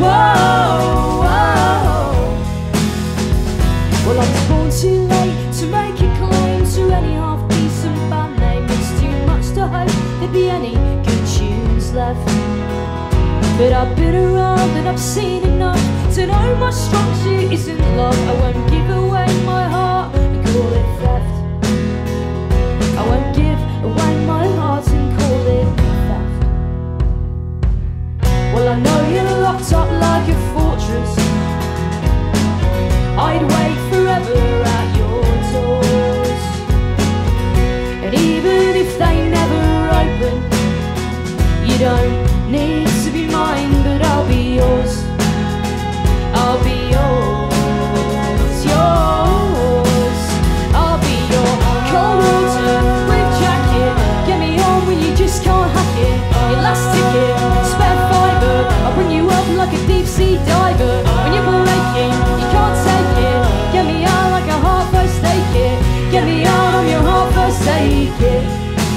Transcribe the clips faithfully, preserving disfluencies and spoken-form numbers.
Whoa, whoa. Well, I was born too late to make a claim to any half-decent band name. It's too much to hope there'd be any good tunes left. But I've been around and I've seen enough to know my strong suit isn't love. I won't give away my heart and call it theft. I won't give away my heart and call it theft. Well, I know you're locked up like a fortress. I'd wait forever at your doors. And even if they never open, you don't need to be mine, but I'll be yours. I'll be yours, yours. I'll be your Coldwaterproofjacket. Get me on when you just can't hack it. Your last ticket, spare fibre. I'll bring you up like a deep sea diver. When you're breaking, you can't take it. Get me out like a heart first aid kit. Get me out of your heart first aid kit.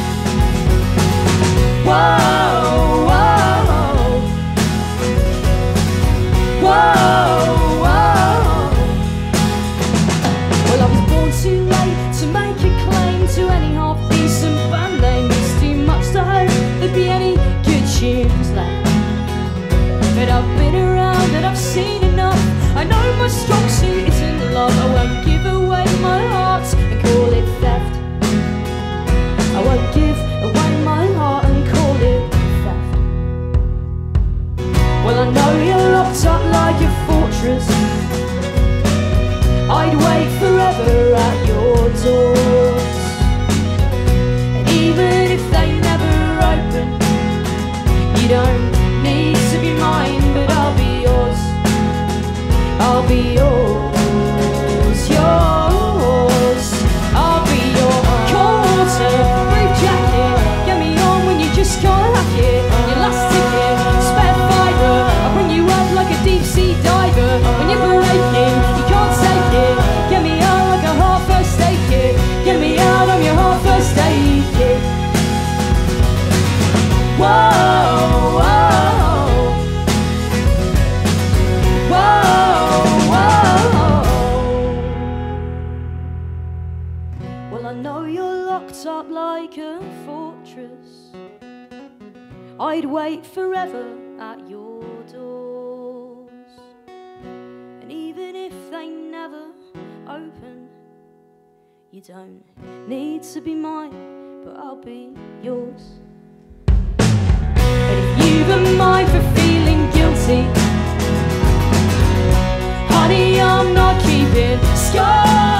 Whoa, whoa, whoa, whoa. Well, I was born too late to make a claim to any half-decent band name. It's too much to hope there'd be any good tunes left. But I've been around and I've seen enough. I know my strong suit isn't love. I won't give away my heart and call it theft. I won't give away my heart and call it theft. Well, I know you're locked up like a fortress. I'd wait forever at your doors. And even if they never open, you don't need to be mine, but I'll be yours. I'll be yours, yours. I'll be your Coldwaterproofjacket. Get me on when you just can't hack it. Your last ticket, spare fibre. I'll bring you up like a deep sea diver. When you're breaking, you can't take it. Get me out like a heart first aid kit. Get me out of your heart first aid kit. Whoa, whoa, whoa, whoa. Well, I know you're locked up like a fortress. I'd wait forever at your doors. And even if they never open, you don't need to be mine, but I'll be yours. And if you've been mine for feeling guilty, honey, I'm not keeping scores.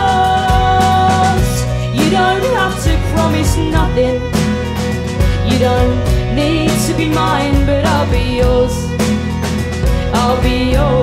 You don't have to promise nothing. You don't need to be mine, but I'll be yours. I'll be yours.